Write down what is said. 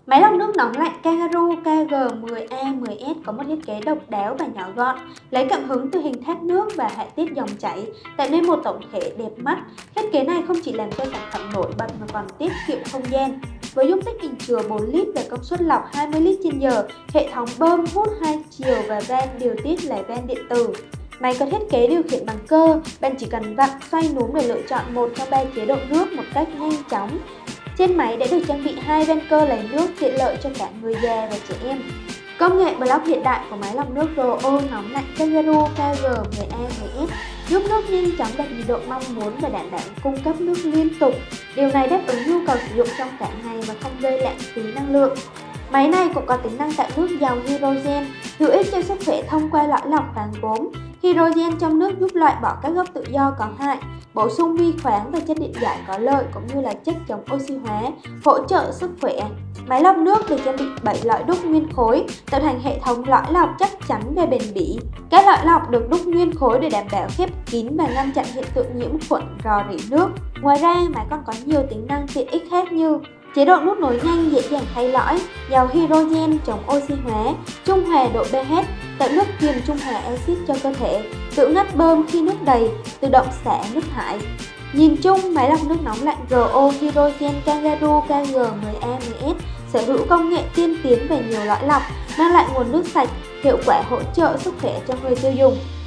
Máy lọc nước nóng lạnh Kangaroo KG10A10S có một thiết kế độc đáo và nhỏ gọn, lấy cảm hứng từ hình thác nước và họa tiết dòng chảy, tạo nên một tổng thể đẹp mắt. Thiết kế này không chỉ làm cho sản phẩm nổi bật mà còn tiết kiệm không gian. Với dung tích bình chứa 4 lít và công suất lọc 20 lít trên giờ, hệ thống bơm hút 2 chiều và van điều tiết là van điện tử. Máy có thiết kế điều khiển bằng cơ, bạn chỉ cần vặn xoay núm để lựa chọn một trong 3 chế độ nước một cách nhanh chóng. Trên máy đã được trang bị 2 van cơ lấy nước tiện lợi cho cả người già và trẻ em. Công nghệ block hiện đại của máy lọc nước RO nóng lạnh Kangaroo KG10A10S giúp nước nhanh chóng đạt nhiệt độ mong muốn và đảm bảo cung cấp nước liên tục. Điều này đáp ứng nhu cầu sử dụng trong cả ngày và không gây lãng phí năng lượng. Máy này cũng có tính năng tạo nước giàu hydrogen, hữu ích cho sức khỏe thông qua lõi lọc khoáng gốm. Hydrogen trong nước giúp loại bỏ các gốc tự do có hại, bổ sung vi khoáng và chất điện giải có lợi cũng như là chất chống oxy hóa, hỗ trợ sức khỏe. Máy lọc nước được trang bị 7 lõi đúc nguyên khối, tạo thành hệ thống lõi lọc chắc chắn và bền bỉ. Các lõi lọc được đúc nguyên khối để đảm bảo khép kín và ngăn chặn hiện tượng nhiễm khuẩn rò rỉ nước. Ngoài ra, máy còn có nhiều tính năng tiện ích khác như chế độ nút nối nhanh dễ dàng thay lõi, giàu hydrogen chống oxy hóa, trung hòa độ pH, tạo nước kiềm trung hòa axit cho cơ thể, tự ngắt bơm khi nước đầy, tự động xả nước thải. Nhìn chung, máy lọc nước nóng lạnh RO Hydrogen Kangaroo KG10A10S sở hữu công nghệ tiên tiến về nhiều lõi lọc, mang lại nguồn nước sạch, hiệu quả hỗ trợ sức khỏe cho người tiêu dùng.